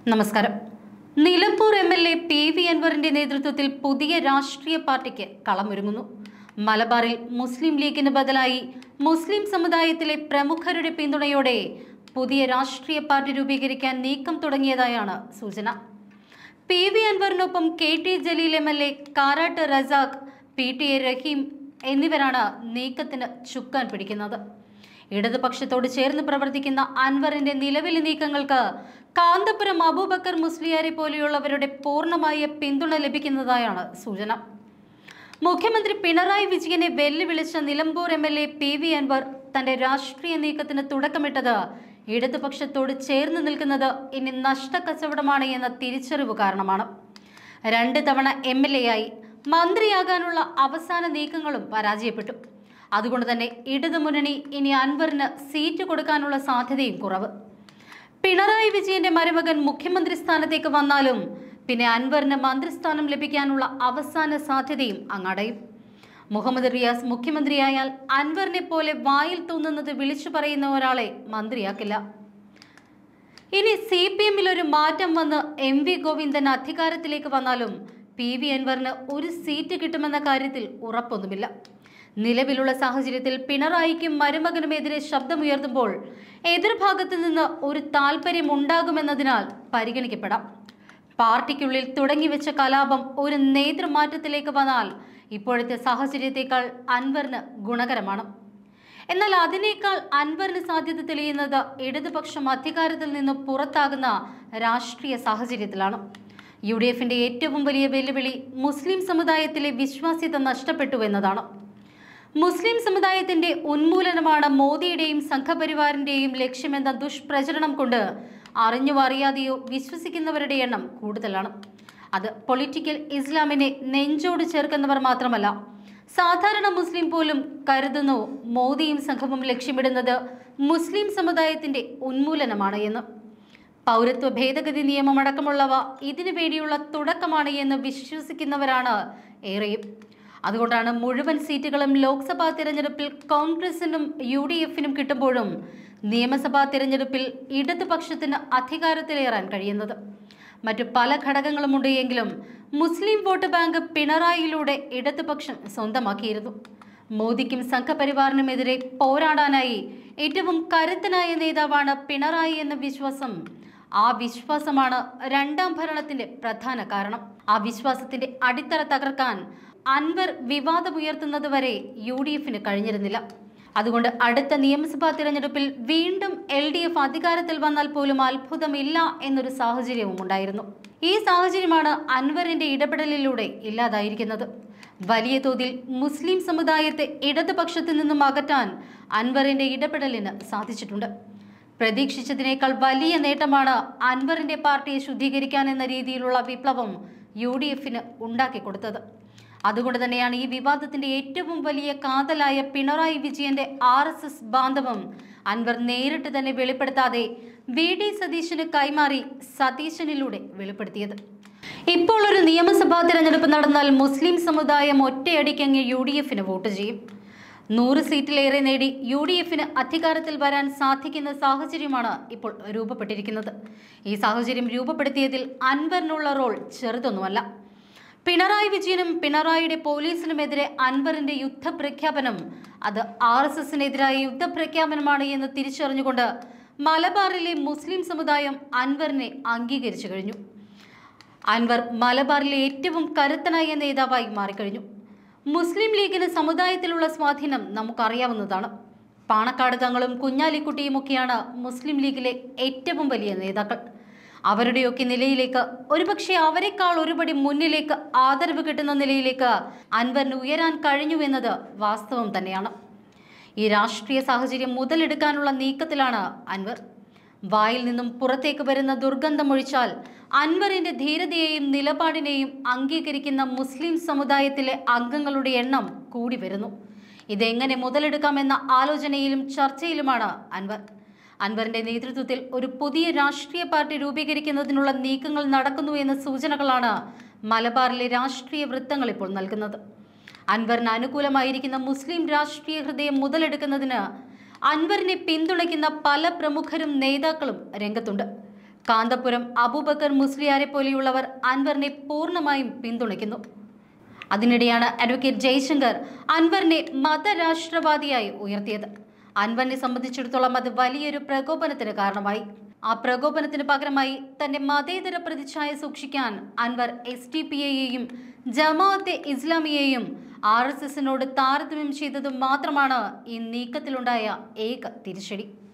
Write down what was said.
നമസ്കാരം. Nilambur MLA PV. അൻവറിന്റെ നേതൃത്വത്തിൽ പുതിയ രാഷ്ട്രീയ പാർട്ടിക്ക് കളമൊരുങ്ങുന്നു. മലബാറിൽ മുസ്ലിം ലീഗിന് ബദലായി മുസ്ലിം സമുദായത്തിലെ പ്രമുഖരുടെ പിന്തുണയോടെ പുതിയ രാഷ്ട്രീയ പാർട്ടി രൂപീകരിക്കാൻ നീക്കം തുടങ്ങിയതായാണ് സൂചന. പി.വി. അൻവറിനൊപ്പം KT. Jaleel MLA, Karat Razak, PTA. Rahim എന്നിവരാണ് നീക്കത്തിന് ചുക്കാൻ പിടിക്കുന്നത്. ഇടതുപക്ഷത്തോട് ചേർന്ന് പ്രവർത്തിക്കുന്ന അൻവറിന്റെ നിലവിലെ നീക്കങ്ങൾക്ക് കാന്തപുരം അബൂബക്കർ മുസ്ലിയാരെ പോലെയുള്ളവരുടെ പൂർണ്ണമായ പിന്തുണ ലഭിക്കുന്നതായാണ് സൂചന. മുഖ്യമന്ത്രി പിണറായി വിജയനെ വെല്ലുവിളിച്ച നിലമ്പൂർ എംഎൽഎ പി.വി. അൻവർ തന്റെ രാഷ്ട്രീയ നീക്കത്തിന് തുടക്കമിട്ടത് ഇടതുപക്ഷത്തോട് ചേർന്ന് നിൽക്കുന്നത് ഇനി നഷ്ടക്കച്ചവടമാണ് എന്ന തിരിച്ചറിവ് കാരണമാണ്. 2 തവണ എംഎൽഎയായി മന്ത്രിയാകാനുള്ള അവസാന നീക്കങ്ങളും പരാജയപ്പെട്ടു. അതുകൊണ്ട് തന്നെ ഇടതുമുന്നണി ഇനി അൻവറിന് സീറ്റ് കൊടുക്കാനുള്ള സാധ്യതയും കുറവ്. പിണറായി വിജയന്റെ മരുമകൻ മുഖ്യമന്ത്രി സ്ഥാനത്തേക്ക് വന്നാലും പിന്നെ അൻവറിന് മന്ത്രിസ്ഥാനം ലഭിക്കാനുള്ള അവസാന സാധ്യതയും അങ്ങടയും. മുഹമ്മദ് റിയാസ് മുഖ്യമന്ത്രിയായാൽ അൻവറിനെ പോലെ വായിൽ തോന്നുന്നത് വിളിച്ചു പറയുന്ന ഒരാളെ മന്ത്രിയാക്കില്ല. ഇനി CPM-ൽ ഒരു മാറ്റം വന്ന് MV ഗോവിന്ദൻ അധികാരത്തിലേക്ക് വന്നാലും പി.വി. അൻവറിന് ഒരു സീറ്റ് കിട്ടുമെന്ന കാര്യത്തിൽ ഉറപ്പൊന്നുമില്ല. നിലവിലുള്ള സാഹചര്യത്തിൽ പിണറായിക്കും മരുമകനുമെതിരെ ശബ്ദമുയർത്തുമ്പോൾ എതിർഭാഗത്ത് നിന്ന് ഒരു താല്പര്യം ഉണ്ടാകുമെന്നതിനാൽ പരിഗണിക്കപ്പെടാം. പാർട്ടിക്കുള്ളിൽ തുടങ്ങിവെച്ച കലാപം ഒരു നേതൃമാറ്റത്തിലേക്ക് വന്നാൽ ഇപ്പോഴത്തെ സാഹചര്യത്തെക്കാൾ അൻവറിന് ഗുണകരമാണ്. എന്നാൽ അതിനേക്കാൾ അൻവറിന് സാധ്യത തെളിയുന്നത് ഇടതുപക്ഷം അധികാരത്തിൽ നിന്ന് പുറത്താകുന്ന രാഷ്ട്രീയ സാഹചര്യത്തിലാണ്. UDFന്റെ ഏറ്റവും വലിയ വെല്ലുവിളി മുസ്ലിം സമുദായത്തിലെ വിശ്വാസ്യത നഷ്ടപ്പെട്ടു എന്നതാണ്. മുസ്ലിം സമുദായത്തിന്റെ ഉന്മൂലനമാണ് മോദിയുടെയും സംഘപരിവാറിന്റെയും ലക്ഷ്യമെന്ന ദുഷ്പ്രചരണം കൊണ്ട് അറിഞ്ഞോ അറിയാതെയോ വിശ്വസിക്കുന്നവരുടെ എണ്ണം കൂടുതലാണ്. അത് പൊളിറ്റിക്കൽ ഇസ്ലാമിനെ നെഞ്ചോട് ചേർക്കുന്നവർ മാത്രമല്ല, സാധാരണ മുസ്ലിം പോലും കരുതുന്നു മോദിയും സംഘവും ലക്ഷ്യമിടുന്നത് മുസ്ലിം സമുദായത്തിന്റെ ഉന്മൂലനമാണ് എന്ന്. പൗരത്വ ഭേദഗതി നിയമമടക്കമുള്ളവ ഇതിനു വേണ്ടിയുള്ള തുടക്കമാണ് എന്ന് വിശ്വസിക്കുന്നവരാണ് ഏറെയും. അതുകൊണ്ടാണ് മുഴുവൻ സീറ്റുകളും ലോക്സഭാ തിരഞ്ഞെടുപ്പിൽ കോൺഗ്രസിനും UDFനും കിട്ടുമ്പോഴും നിയമസഭാ തിരഞ്ഞെടുപ്പിൽ ഇടതുപക്ഷത്തിന് അധികാരത്തിലേറാൻ കഴിയുന്നത്. മറ്റു പല ഘടകങ്ങളുമുണ്ട് എങ്കിലും മുസ്ലിം വോട്ട് ബാങ്ക് പിണറായിയിലൂടെ ഇടതുപക്ഷം സ്വന്തമാക്കിയിരുന്നു. മോദിക്കും സംഘപരിവാറിനുമെതിരെ പോരാടാനായി ഏറ്റവും കരുത്തനായ നേതാവാണ് പിണറായി എന്ന വിശ്വാസം. ആ വിശ്വാസമാണ് രണ്ടാം ഭരണത്തിന്റെ പ്രധാന കാരണം. ആ വിശ്വാസത്തിന്റെ അടിത്തറ തകർക്കാൻ അൻവർ വിവാദമുയർത്തുന്നതുവരെ UDFന് കഴിഞ്ഞിരുന്നില്ല. അതുകൊണ്ട് അടുത്ത നിയമസഭാ തിരഞ്ഞെടുപ്പിൽ വീണ്ടും LDF അധികാരത്തിൽ വന്നാൽ പോലും അത്ഭുതമില്ല എന്നൊരു സാഹചര്യവും ഉണ്ടായിരുന്നു. ഈ സാഹചര്യമാണ് അൻവറിന്റെ ഇടപെടലിലൂടെ ഇല്ലാതായിരിക്കുന്നത്. വലിയ തോതിൽ മുസ്ലിം സമുദായത്തെ ഇടതുപക്ഷത്തു നിന്നും അകറ്റാൻ അൻവറിന്റെ ഇടപെടലിന് സാധിച്ചിട്ടുണ്ട്. പ്രതീക്ഷിച്ചതിനേക്കാൾ വലിയ നേട്ടമാണ് അൻവറിന്റെ പാർട്ടിയെ ശുദ്ധീകരിക്കാൻ എന്ന രീതിയിലുള്ള വിപ്ലവം UDFന് ഉണ്ടാക്കിക്കൊടുത്തത്. അതുകൊണ്ട് തന്നെയാണ് ഈ വിവാദത്തിന്റെ ഏറ്റവും വലിയ കാതലായ പിണറായി വിജയന്റെ RSS ബാന്ധവം അൻവർ നേരിട്ട് തന്നെ വെളിപ്പെടുത്താതെ VD സതീശന് കൈമാറി സതീശനിലൂടെ വെളിപ്പെടുത്തിയത്. ഇപ്പോൾ ഒരു നിയമസഭാ തിരഞ്ഞെടുപ്പ് നടന്നാൽ മുസ്ലിം സമുദായം ഒറ്റയടിക്കങ്ങ് UDFന് വോട്ട് ചെയ്യും. 100 സീറ്റിലേറെ നേടി UDFന് അധികാരത്തിൽ വരാൻ സാധിക്കുന്ന സാഹചര്യമാണ് ഇപ്പോൾ രൂപപ്പെട്ടിരിക്കുന്നത്. ഈ സാഹചര്യം രൂപപ്പെടുത്തിയതിൽ അൻവറിനുള്ള റോൾ ചെറുതൊന്നുമല്ല. പിണറായി വിജയനും പിണറായിയുടെ പോലീസിനുമെതിരെ അൻവറിന്റെ യുദ്ധപ്രഖ്യാപനം അത് RSSനെതിരായ യുദ്ധപ്രഖ്യാപനമാണ് എന്ന് തിരിച്ചറിഞ്ഞുകൊണ്ട് മലബാറിലെ മുസ്ലിം സമുദായം അൻവറിനെ അംഗീകരിച്ചു കഴിഞ്ഞു. അൻവർ മലബാറിലെ ഏറ്റവും കരുത്തനായ നേതാവായി മാറിക്കഴിഞ്ഞു. മുസ്ലിം ലീഗിന് സമുദായത്തിലുള്ള സ്വാധീനം നമുക്കറിയാവുന്നതാണ്. പാണക്കാട് തങ്ങളും കുഞ്ഞാലിക്കുട്ടിയുമൊക്കെയാണ് മുസ്ലിം ലീഗിലെ ഏറ്റവും വലിയ നേതാക്കൾ. അവരുടെയൊക്കെ നിലയിലേക്ക്, ഒരുപക്ഷെ അവരെക്കാൾ ഒരുപടി മുന്നിലേക്ക് ആദരവ് കിട്ടുന്ന നിലയിലേക്ക് അൻവറിന് ഉയരാൻ കഴിഞ്ഞുവെന്നത് വാസ്തവം തന്നെയാണ്. ഈ രാഷ്ട്രീയ സാഹചര്യം മുതലെടുക്കാനുള്ള നീക്കത്തിലാണ് അൻവർ. വായിൽ നിന്നും പുറത്തേക്ക് വരുന്ന ദുർഗന്ധമൊഴിച്ചാൽ അൻവറിന്റെ ധീരതയെയും നിലപാടിനെയും അംഗീകരിക്കുന്ന മുസ്ലിം സമുദായത്തിലെ അംഗങ്ങളുടെ എണ്ണം കൂടി വരുന്നു. ഇതെങ്ങനെ മുതലെടുക്കാമെന്ന ആലോചനയിലും ചർച്ചയിലുമാണ് അൻവർ. അൻവറിന്റെ നേതൃത്വത്തിൽ ഒരു പുതിയ രാഷ്ട്രീയ പാർട്ടി രൂപീകരിക്കുന്നതിനുള്ള നീക്കങ്ങൾ നടക്കുന്നു എന്ന സൂചനകളാണ് മലബാറിലെ രാഷ്ട്രീയ വൃത്തങ്ങൾ ഇപ്പോൾ നൽകുന്നത്. അൻവറിന് അനുകൂലമായിരിക്കുന്ന മുസ്ലിം രാഷ്ട്രീയ ഹൃദയം മുതലെടുക്കുന്നതിന് അൻവറിനെ പിന്തുണയ്ക്കുന്ന പല പ്രമുഖരും നേതാക്കളും രംഗത്തുണ്ട്. കാന്തപുരം അബൂബക്കർ മുസ്ലിയാരെ പോലെയുള്ളവർ അൻവറിനെ പൂർണ്ണമായും പിന്തുണയ്ക്കുന്നു. അതിനിടെയാണ് അഡ്വക്കേറ്റ് ജയശങ്കർ അൻവറിനെ മതരാഷ്ട്രവാദിയായി ഉയർത്തിയത്. അൻവറിനെ സംബന്ധിച്ചിടത്തോളം അത് വലിയൊരു പ്രകോപനത്തിന് കാരണമായി. ആ പ്രകോപനത്തിന് പകരമായി തന്റെ മതേതര പ്രതിച്ഛായ സൂക്ഷിക്കാൻ അൻവർ SDPI-യെയും ജമാഅത്തെ ഇസ്ലാമിയെയും RSSനോട് താരതമ്യം ചെയ്തതും മാത്രമാണ് ഈ നീക്കത്തിലുണ്ടായ ഏക തിരിച്ചടി.